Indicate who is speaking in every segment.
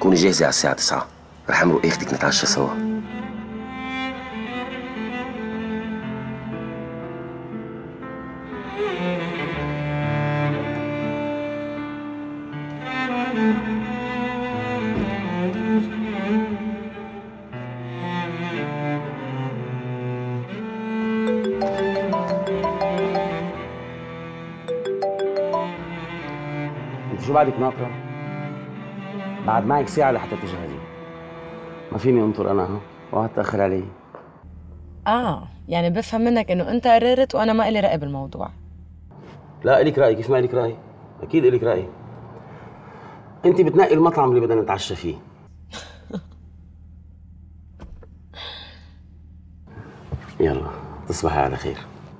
Speaker 1: كوني جاهزة على الساعة 9. رح امرق اخدك نتعشى سوا.
Speaker 2: انت شو بعدك ناطرة؟ بعد معك ساعة لحتى تجهزي. ما فيني انطر انا ها، وهتأخر علي.
Speaker 3: يعني بفهم منك انه انت قررت وانا ما إلي رأي بالموضوع.
Speaker 2: لا إلك رأي، كيف ما إلك رأي؟ أكيد إلك رأي. أنت بتنقي المطعم اللي بدنا نتعشى فيه. يلا تصبحي على خير.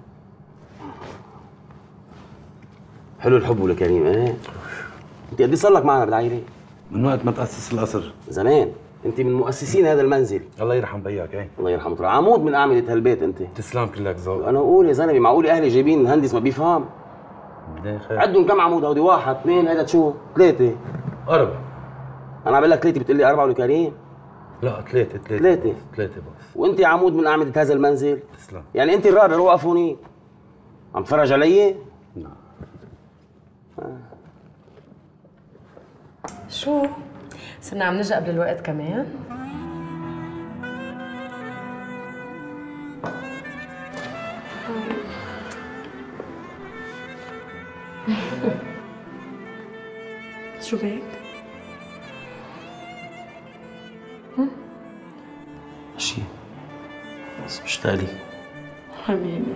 Speaker 2: حلو الحب والكريم ايه؟ انت قد ايه صار لك معنا بالعائله؟
Speaker 4: من وقت ما تأسس القصر.
Speaker 2: زمان، انت من مؤسسين هذا المنزل.
Speaker 4: الله يرحم بيك ايه؟
Speaker 2: الله يرحمه طلع عمود من اعمده هالبيت انت.
Speaker 4: تسلم كلك ذوق.
Speaker 2: انا اقول يا زلمه معقول اهلي جايبين مهندس ما بيفهم؟
Speaker 4: بدي خير.
Speaker 2: عدهم كم عمود هودي؟ 1 2 هذا شو؟ 3
Speaker 4: 4.
Speaker 2: انا عم بقول لك 3 بتقول لي 4 والكريم؟
Speaker 4: لا 3
Speaker 2: 3
Speaker 4: 3 بس.
Speaker 2: وانت عمود من اعمده هذا المنزل؟
Speaker 4: تسلم.
Speaker 2: يعني انت الرابع روح وقفوني. عم تفرج علي؟
Speaker 4: نعم.
Speaker 3: شو؟ صرنا عم نجي قبل الوقت كمان؟ شو بك؟
Speaker 2: ماشي بس مشتاق لي.
Speaker 3: حبيبي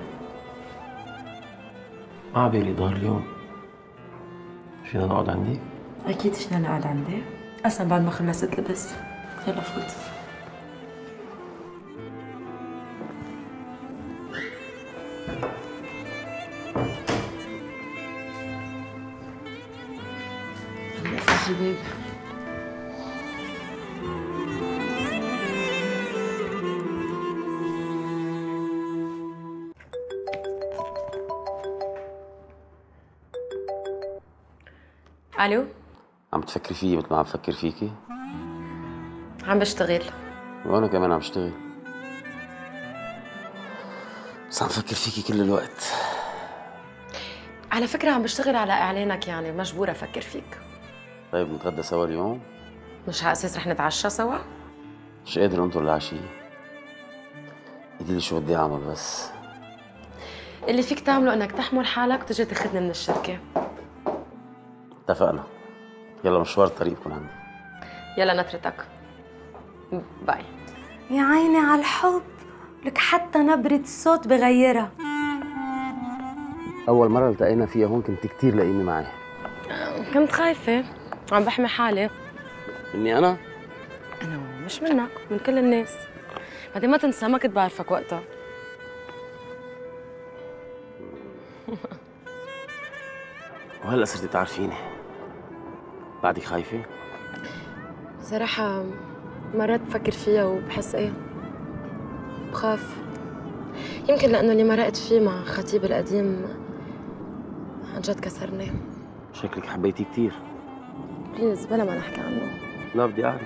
Speaker 2: ما عبالي ظهر اليوم. فينا نقعد عندي؟
Speaker 3: أكيد فينا نقعد عندي. أصلا بعد ما خلصت لبس. يلا فوت. هلا افتح الباب. الو،
Speaker 2: عم تفكري فيي مثل ما عم بفكر فيكي؟
Speaker 3: عم بشتغل.
Speaker 2: وانا كمان عم بشتغل، بس عم بفكر فيكي كل الوقت.
Speaker 3: على فكرة عم بشتغل على إعلانك، يعني مجبورة أفكر فيك.
Speaker 2: طيب نتغدى سوا اليوم؟
Speaker 3: مش على أساس رح نتعشى سوا؟
Speaker 2: مش قادر انطر العشية. قولي لي شو بدي اعمل بس.
Speaker 3: اللي فيك تعمله إنك تحمل حالك وتجي تاخذني من الشركة.
Speaker 2: اتفقنا. يلا مشوار الطريق بكون عندي.
Speaker 3: يلا نترتك. باي.
Speaker 5: يا عيني على الحب، لك حتى نبرة الصوت بغيرها.
Speaker 2: أول مرة التقينا فيها هون كنت كتير لئيمة معي.
Speaker 3: كنت خايفة، عم بحمي حالي.
Speaker 2: مني أنا؟
Speaker 3: أنا مش منك، من كل الناس. بعدين ما تنسى ما كنت بعرفك وقتها.
Speaker 2: وهلا صرتي تعرفيني. بعدك خايفة؟
Speaker 3: صراحة مرات بفكر فيها وبحس إيه، بخاف. يمكن لأنه اللي مرقت فيه مع خطيبي القديم عن جد كسرني.
Speaker 2: شكلك حبيتيه كتير.
Speaker 3: بليز بلا ما نحكي عنه.
Speaker 2: لا بدي أعرف.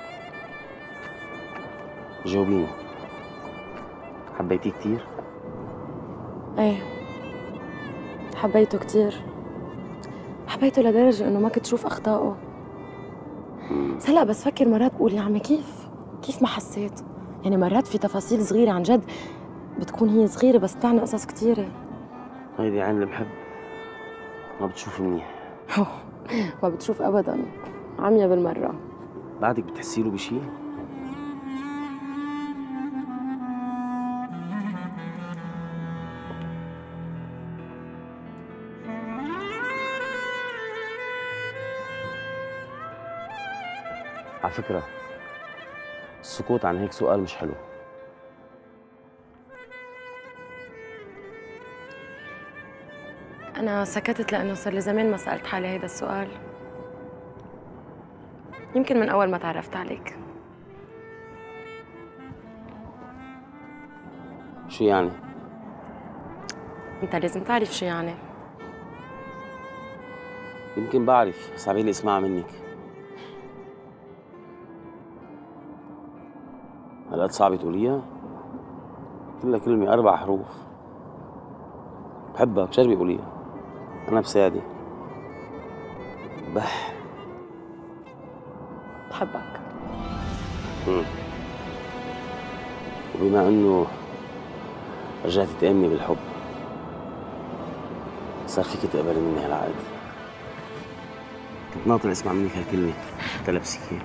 Speaker 2: جاوبيني. حبيتيه كتير؟
Speaker 3: ايه حبيته كتير. حبيته لدرجة إنه ما كنت شوف أخطائه. بس هلا بس فكر مرات بقول يا عمي كيف ما حسيت؟ يعني مرات في تفاصيل صغيرة عن جد بتكون هي صغيرة بس بتعني قصص كتيرة.
Speaker 2: هيدي عين المحب ما بتشوف منيح.
Speaker 3: ما بتشوف أبداً، عمية بالمرة.
Speaker 2: بعدك بتحسي له بشيء؟ على فكرة السكوت عن هيك سؤال مش حلو.
Speaker 3: أنا سكتت لأنه صار لي زمان ما سألت حالي هيدا السؤال. يمكن من أول ما تعرفت عليك.
Speaker 2: شو يعني؟
Speaker 3: أنت لازم تعرف شو يعني.
Speaker 2: يمكن بعرف بس عبالي اسمعها منك. هالقد صعبة تقوليها؟ كلها كلمة 4 حروف. بحبك، شو بيقوليها؟ أنا بساعدك. بح.
Speaker 3: بحبك.
Speaker 2: وبما إنه رجعتي تآمني بالحب، صار فيك تقبلي مني هالعقد. كنت ناطر اسمع منك هالكلمة تلبسك اياها.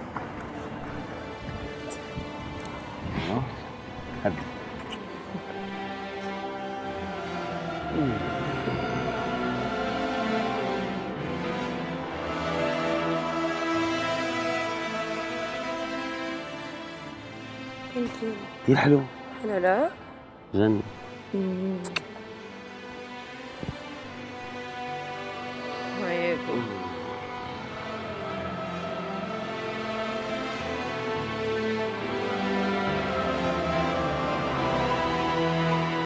Speaker 2: هدي. كثير حلو.
Speaker 3: حلو لا؟
Speaker 2: جنن.
Speaker 3: هيك